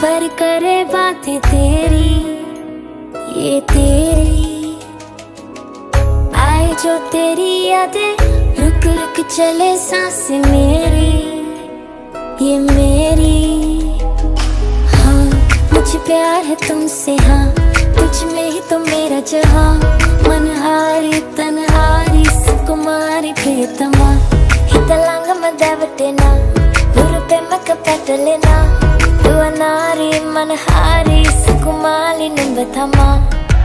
पर करे बातें तेरी, ये तेरी आए जो तेरी यादें, रुक रुक चले सांसें मेरी, ये मेरी। हाँ मुझे प्यार है तुमसे, हाँ तुझ में ही तो मेरा जहाँ, मनहारी तनहारी सुकुमारी प्रियतमा, हितलांग मदवटेना गुरुपे मकपटलेना, दुआ नारी मनहारी सुकुमारी निंबथमा।